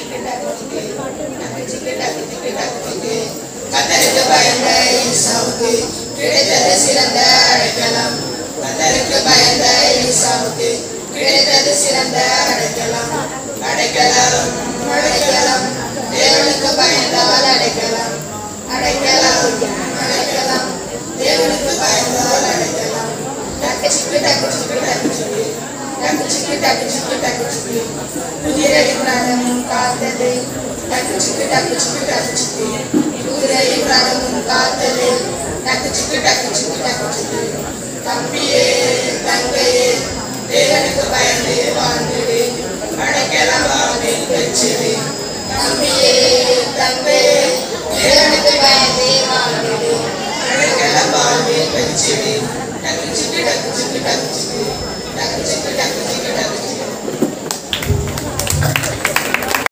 கத்தருக்கு பயந்த ஈசாவுக்கு கிடைத்தது சிறந்த அடைக்கலம். கத்தருக்கு பயந்த ஈசாவுக்கு கிடைத்தது சிறந்த அடைக்கலம். அடைக்கலம் அடைக்கலம் தேவனுக்கு பயந்தவள் அடைக்கலம். அடைக்கலம் அடைக்கலம் தேவனுக்கு பயந்தவள் அடைக்கலம். டக்கு சிக்கு டக்கு சிக்கு டக்கு சிக்கு டக்கு சிக்கு டக்கு சிக்கு டக்கு சிக்கு குதிரை பிரதமும் காத்தது. டக்கு சிக்கு டக்கு சிக்கு டக்கு சிக்கு குதிரை பிரதமும் காத்தது. டக்கு சிக்கு டக்கு சிக்கு டக்கு சிக்கு தம்பியே தங்கையே தேவனுக்கு பயந்து வாழ்ந்துடு. அடைக்கலம் வாங்கி வச்சு